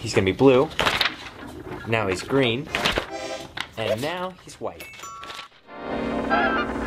He's gonna be blue. Now he's green. And now he's white.